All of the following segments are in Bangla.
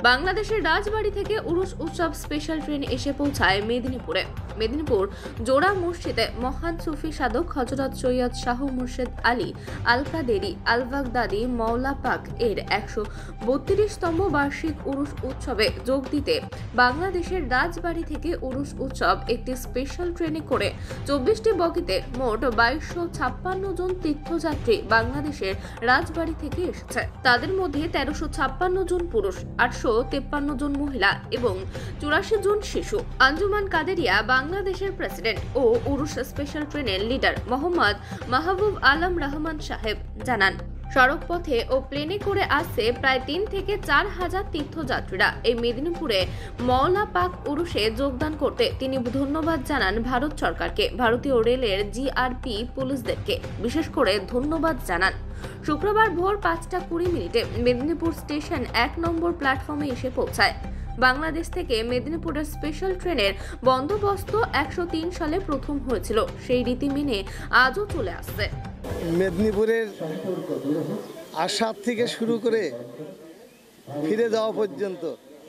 বাংলাদেশের রাজবাড়ী থেকে উরুস উৎসব স্পেশাল ট্রেন এসে পৌঁছায় মেদিনীপুরে। মেদিনীপুর জোড়া মসজিদে মহান সুফি সাধক হযরত সৈয়দ শাহ মুর্শেদ আলী আল কাদেরি আল বাগদাদি মওলা পাক এর 132তম বার্ষিক উরুস উৎসবে যোগ দিতে বাংলাদেশের রাজবাড়ী থেকে উরুস উৎসব একটি স্পেশাল ট্রেনে করে 24টি বগিতে মোট 2256 জন তীর্থযাত্রী বাংলাদেশের রাজবাড়ী থেকে এসেছে। তাদের মধ্যে 1356 জন পুরুষ, 853 জন মহিলা এবং 84 জন শিশু। আঞ্জুমান কাদেরিয়া বাংলাদেশের প্রেসিডেন্ট ও উরুস স্পেশাল ট্রেনের লিডার মোহাম্মদ মাহবুব আলম রহমান সাহেব জানান, সড়ক পথে ও প্লেনে করে আসছে প্রায় 3 থেকে 4 হাজার তীর্থযাত্রীরা। এই মেদিনীপুরে মওলা পাক উরুসে যোগদান করতে তিনি ধন্যবাদ জানান ভারত সরকারকে, ভারতীয় রেলের জিআরপি পুলিশদেরকে বিশেষ করে ধন্যবাদ জানান। শুক্রবার ভোর 5:20 মেদিনীপুর স্টেশন 1 নম্বর প্ল্যাটফর্মে এসে পৌঁছায়। বাংলাদেশ থেকে মেদিনীপুরের স্পেশাল ট্রেনের বন্দোবস্ত 103 সালে প্রথম হয়েছিল, সেই রীতি মেনে আজও চলে আসছে। মেদিনীপুরের আসার থেকে শুরু করে ফিরে যাওয়া পর্যন্ত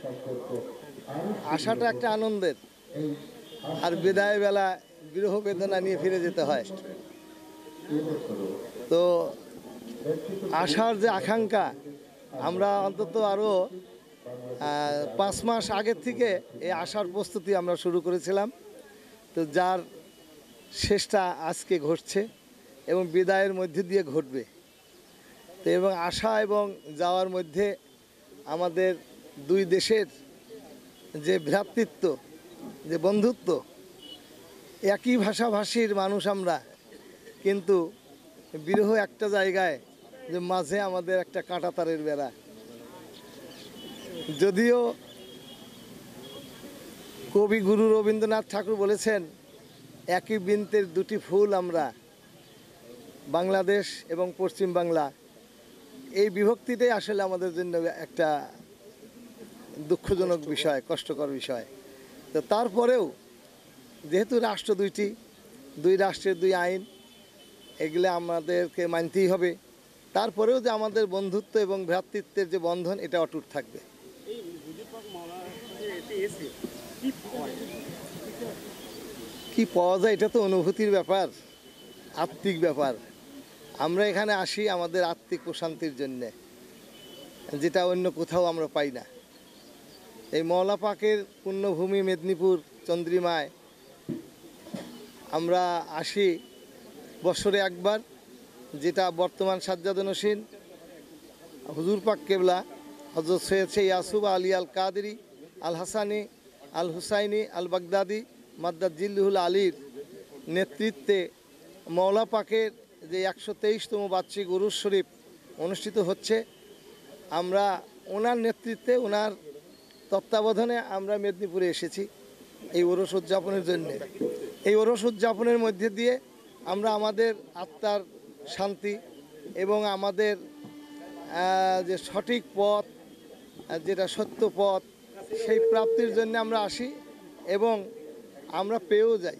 আসাটা একটা আনন্দের, আর বিদায় বেলা বিরহ বেদনা নিয়ে ফিরে যেতে হয়। তো আসার যে আকাঙ্ক্ষা, আমরা অন্তত আরও 5 মাস আগের থেকে এই আসার প্রস্তুতি আমরা শুরু করেছিলাম। তো যার শেষটা আজকে ঘটছে এবং বিদায়ের মধ্যে দিয়ে ঘটবে। তো এবং আসা এবং যাওয়ার মধ্যে আমাদের দুই দেশের যে ভ্রাতৃত্ব, যে বন্ধুত্ব, একই ভাষাভাষীর মানুষ আমরা, কিন্তু বিরহ একটা জায়গায় যে মাঝে আমাদের একটা কাঁটাতারের বেড়া। যদিও কবিগুরু রবীন্দ্রনাথ ঠাকুর বলেছেন, একই বৃন্তের দুটি ফুল আমরা, বাংলাদেশ এবং পশ্চিম বাংলা। এই বিভক্তিটাই আসলে আমাদের জন্য একটা দুঃখজনক বিষয়, কষ্টকর বিষয়। তো তারপরেও যেহেতু রাষ্ট্র দুইটি, দুই রাষ্ট্রের দুই আইন, এগুলো আমাদেরকে মানতেই হবে। তারপরেও যে আমাদের বন্ধুত্ব এবং ভ্রাতৃত্বের যে বন্ধন, এটা অটুট থাকবে। কি পাওয়া যায়, এটা তো অনুভূতির ব্যাপার, আত্মিক ব্যাপার। আমরা এখানে আসি আমাদের আত্মিক প্রশান্তির জন্যে, যেটা অন্য কোথাও আমরা পাই না। এই মওলা পাকের পুণ্যভূমি মেদিনীপুর চন্দ্রিমায় আমরা আসি বছরে একবার, যেটা বর্তমান সাজ্জাদনশীন হুজুর পাক কেবলা হযরত সৈয়দ ইয়াসুব আলী আল কাদেরি আল হাসানি আল হুসাইনি আল বাগদাদি মাদ্দাজিল্লুহুল আলীর নেতৃত্বে মওলা পাকের যে 123তম বার্ষিক উরুস শরীফ অনুষ্ঠিত হচ্ছে। আমরা ওনার নেতৃত্বে, ওনার তত্ত্বাবধানে আমরা মেদিনীপুরে এসেছি এই উরুস উদযাপনের জন্য। এই উরুস উদযাপনের মধ্যে দিয়ে আমরা আমাদের আত্মার শান্তি এবং আমাদের যে সঠিক পথ, যেটা সত্য পথ, সেই প্রাপ্তির জন্য আমরা আসি এবং আমরা পেয়েও যাই।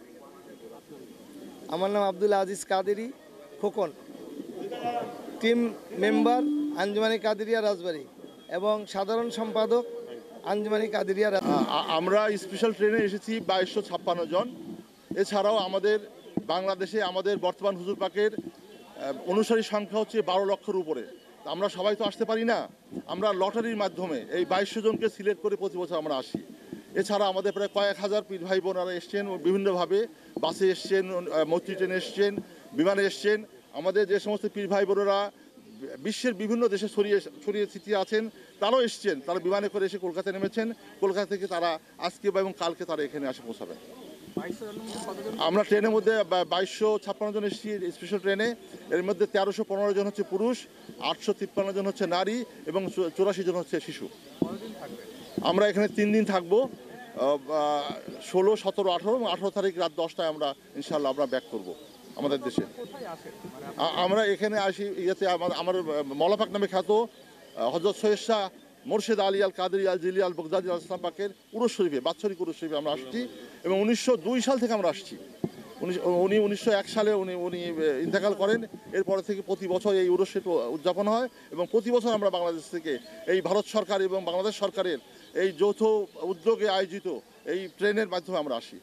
আমার নাম আব্দুল আজিজ কাদেরি খোকন, টিম মেম্বার আঞ্জুমানি কাদেরিয়া রাজবাড়ী এবং সাধারণ সম্পাদক আঞ্জুমানি কাদেরিয়া। আমরা স্পেশাল ট্রেনে এসেছি 2256 জন। এছাড়াও আমাদের বাংলাদেশে আমাদের বর্তমান হুজুর পাকের অনুসারী সংখ্যা হচ্ছে 12 লক্ষের উপরে। আমরা সবাই তো আসতে পারি না, আমরা লটারির মাধ্যমে এই 2200 জনকে সিলেক্ট করে প্রতি বছর আমরা আসি। এছাড়া আমাদের প্রায় কয়েক হাজার পীর ভাই বোনেরা এসছেন, বিভিন্নভাবে বাসে এসছেন, মৈত্রী ট্রেনে এসছেন, বিমানে এসছেন। আমাদের যে সমস্ত পীর ভাই বোনেরা বিশ্বের বিভিন্ন দেশে ছড়িয়ে ছিটিয়ে আছেন, তারাও এসছেন, তারা বিমানে করে এসে কলকাতায় নেমেছেন। কলকাতা থেকে তারা আজকে এবং কালকে তারা এখানে আসে পৌঁছাবেন। আমরা ট্রেনের মধ্যে 2256 জন এসেছি স্পেশাল ট্রেনে। এর মধ্যে 1315 জন হচ্ছে পুরুষ, 853 জন হচ্ছে নারী এবং 84 জন হচ্ছে শিশু। আমরা এখানে 3 দিন থাকবো, 16, 17, 18 এবং 18 তারিখ রাত 10টায় আমরা ইনশাল্লাহ আমরা ব্যাক করবো আমাদের দেশে। আমরা এখানে আসি ইয়েতে আমার মওলা পাক নামে খ্যাত হযরত সৈয়দ শাহ মুর্শেদ আলী আল কাদেরি আল জিলি আল বাগদাদি আল ইসলাম পাকের উরুস শরীফে, বাৎসরিক উরুস শরীফে আমরা আসছি এবং 1902 সাল থেকে আমরা আসছি। উনি 1901 সালে উনি ইন্তেকাল করেন। এরপর থেকে প্রতি বছর এই উরুস উদযাপন হয় এবং প্রতি বছর আমরা বাংলাদেশ থেকে এই ভারত সরকার এবং বাংলাদেশ সরকারের এই যৌথ উদ্যোগে আয়োজিত এই ট্রেনের মাধ্যমে আমরা আসি।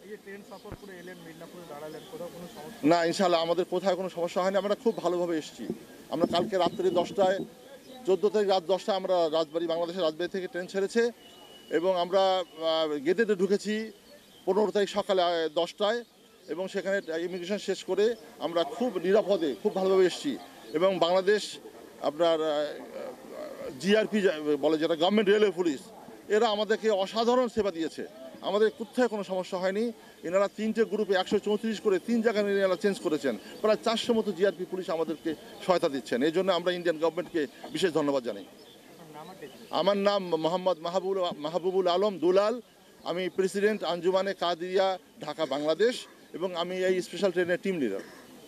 না, ইনশাআল্লাহ আমাদের কোথায় কোনো সমস্যা হয়নি, আমরা খুব ভালোভাবে এসেছি। আমরা কালকে রাত্রি 10টায় 14 তারিখ রাত 10টায় আমরা বাংলাদেশের রাজবাড়ি থেকে ট্রেন ছেড়েছে এবং আমরা গেটেতে ঢুকেছি 15 তারিখ সকালে 10টায় এবং সেখানে ইমিগ্রেশন শেষ করে আমরা খুব নিরাপদে খুব ভালোভাবে এসেছি। এবং বাংলাদেশ আপনার জিআরপি বলে, যেটা গভর্নমেন্ট রেলওয়ে পুলিশ, এরা আমাদেরকে অসাধারণ সেবা দিয়েছে। আমাদের কোথায় কোনো সমস্যা হয়নি। এনারা 3টে গ্রুপে 134 করে 3 জায়গায় এনারা চেঞ্জ করেছেন। প্রায় 400 মতো জিআরপি পুলিশ আমাদেরকে সহায়তা দিচ্ছেন। এই জন্য আমরা ইন্ডিয়ান গভর্নমেন্টকে বিশেষ ধন্যবাদ জানাই। আমার নাম মোহাম্মদ মাহবুবুল আলম দুলাল। আমি প্রেসিডেন্ট আঞ্জুমানে কাদিরিয়া ঢাকা বাংলাদেশ এবং আমি এই স্পেশাল ট্রেনের টিম লিডার।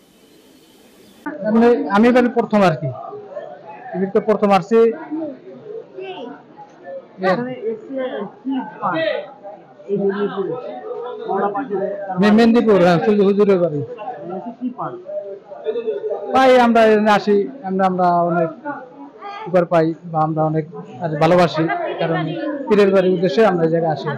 আমি এবার প্রথম আর কি, প্রথম আসছি মেদিনীপুর, হুজুরের বাড়ি পাই। আমরা আসি, আমরা অনেক উপকার পাই বা আমরা অনেক ভালোবাসি, কারণ পীরের বাড়ির উদ্দেশ্যে আমরা এই জায়গায় আসি।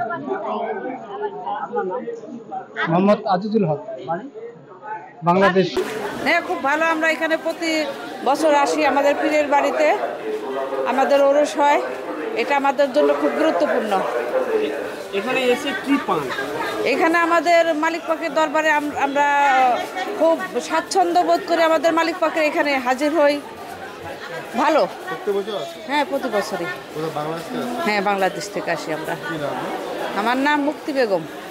মোহাম্মদ আজিজুল হক, বাংলাদেশ। হ্যাঁ, খুব ভালো। আমরা এখানে প্রতি বছর আসি আমাদের পীরের বাড়িতে, আমাদের ওরস হয়, এটা আমাদের জন্য খুব গুরুত্বপূর্ণ। এখানে এসে কি পান? এখানে আমাদের মালিক পাকের দরবারে আমরা খুব স্বাচ্ছন্দ্য বোধ করে আমাদের মালিক পাকের এখানে হাজির হই। ভালো। হ্যাঁ, প্রতি বছরই। হ্যাঁ, বাংলাদেশ থেকে আসি আমরা। আমার নাম মুক্তি বেগম।